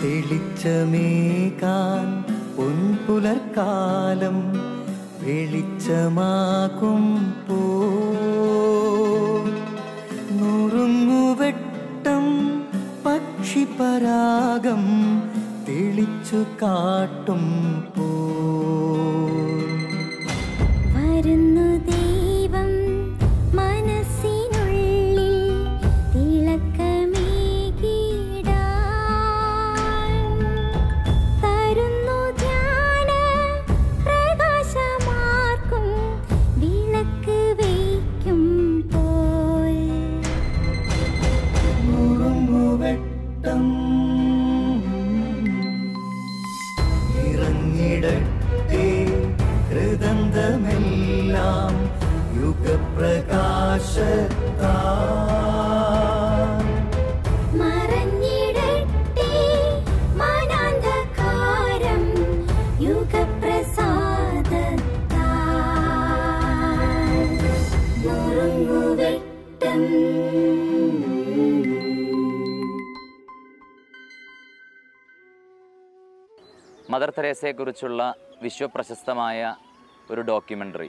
തെളിച്ചമേകാൻ പൊൻപുലർക്കാലം വെളിച്ചമാകുമ്പോ നുറുങ്ങുവെട്ടം പക്ഷിപരാഗം തെളിച്ചു കാട്ടുമ്പോ വരുന്നു ദൈവം മനസ്സിനുള്ളിൽ തിളക്കമേകിടാൻ തരുന്നു ധ്യാന പ്രകാശമാർക്കും വിളക്ക് വയ്ക്കുമ്പോൾ നുറുങ്ങുവെട്ടം ഇറങ്ങിടട്ടെ ഹൃദന്തമെല്ലാം യുഗപ്രകാശത്താൽ മറഞ്ഞിടട്ടെ മനാന്ധകാരം യുഗപ്രസാദത്താൽ നുറുങ്ങുവെട്ടം. മദർ തെരേസയെക്കുറിച്ചുള്ള വിശ്വപ്രശസ്തമായ ഒരു ഡോക്യുമെൻ്ററി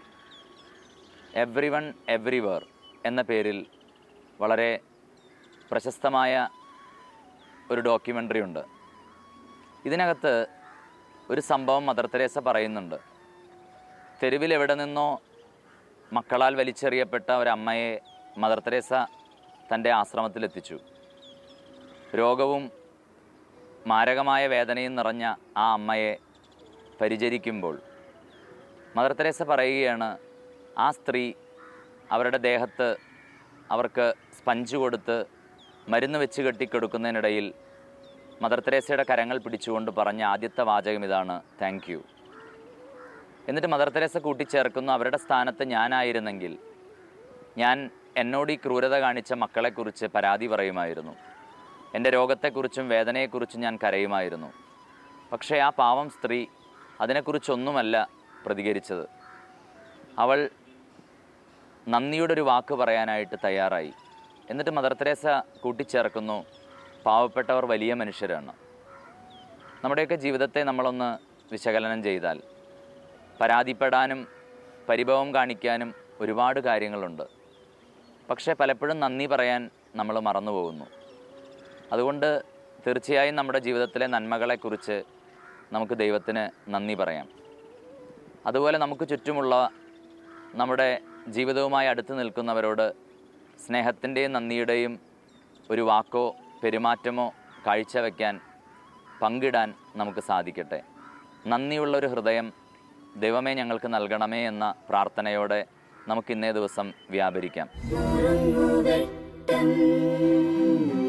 എവ്രി വൺ എവ്രിവെയർ എന്ന പേരിൽ വളരെ പ്രശസ്തമായ ഒരു ഡോക്യുമെൻ്ററി ഉണ്ട്. ഇതിനകത്ത് ഒരു സംഭവം മദർ തെരേസ പറയുന്നുണ്ട്. തെരുവിൽ എവിടെ നിന്നോ മക്കളാൽ വലിച്ചെറിയപ്പെട്ട ഒരമ്മയെ മദർ തെരേസ തൻ്റെ ആശ്രമത്തിലെത്തിച്ചു. രോഗവും മാരകമായ വേദനയും നിറഞ്ഞ ആ അമ്മയെ പരിചരിക്കുമ്പോൾ മദർ തെരേസ പറയുകയാണ്, ആ സ്ത്രീ അവരുടെ ദേഹത്ത് അവർക്ക് സ്പഞ്ച് കൊടുത്ത് മരുന്ന് വെച്ച് കെട്ടിക്കൊടുക്കുന്നതിനിടയിൽ മദർ തെരേസയുടെ കരങ്ങൾ പിടിച്ചുകൊണ്ട് പറഞ്ഞ ആദ്യത്തെ വാചകം ഇതാണ്, താങ്ക് യു. എന്നിട്ട് മദർ തെരേസ കൂട്ടിച്ചേർക്കുന്നു, അവരുടെ സ്ഥാനത്ത് ഞാനായിരുന്നെങ്കിൽ ഞാൻ എന്നോട് ഈ ക്രൂരത കാണിച്ച മക്കളെക്കുറിച്ച് പരാതി പറയുമായിരുന്നു. എൻ്റെ രോഗത്തെക്കുറിച്ചും വേദനയെക്കുറിച്ചും ഞാൻ കരയുമായിരുന്നു. പക്ഷേ ആ പാവം സ്ത്രീ അതിനെക്കുറിച്ചൊന്നുമല്ല പ്രതികരിച്ചത്. അവൾ നന്ദിയുടെ ഒരു വാക്ക് പറയാനായിട്ട് തയ്യാറായി. എന്നിട്ട് മദർ തെരേസ കൂട്ടിച്ചേർക്കുന്നു, പാവപ്പെട്ടവർ വലിയ മനുഷ്യരാണ്. നമ്മുടെയൊക്കെ ജീവിതത്തെ നമ്മളൊന്ന് വിശകലനം ചെയ്താൽ പരാതിപ്പെടാനും പരിഭവം കാണിക്കാനും ഒരുപാട് കാര്യങ്ങളുണ്ട്. പക്ഷേ പലപ്പോഴും നന്ദി പറയാൻ നമ്മൾ മറന്നു പോകുന്നു. അതുകൊണ്ട് തീർച്ചയായും നമ്മുടെ ജീവിതത്തിലെ നന്മകളെക്കുറിച്ച് നമുക്ക് ദൈവത്തിന് നന്ദി പറയാം. അതുപോലെ നമുക്ക് ചുറ്റുമുള്ള നമ്മുടെ ജീവിതവുമായി അടുത്ത് നിൽക്കുന്നവരോട് സ്നേഹത്തിൻ്റെയും നന്ദിയുടെയും ഒരു വാക്കോ പെരുമാറ്റമോ കാഴ്ചവെക്കാൻ പങ്കിടാൻ നമുക്ക് സാധിക്കട്ടെ. നന്ദിയുള്ളൊരു ഹൃദയം ദൈവമേ ഞങ്ങൾക്ക് നൽകണമേ എന്ന പ്രാർത്ഥനയോടെ നമുക്ക് ഇന്നേ ദിവസം വ്യാപരിക്കാം.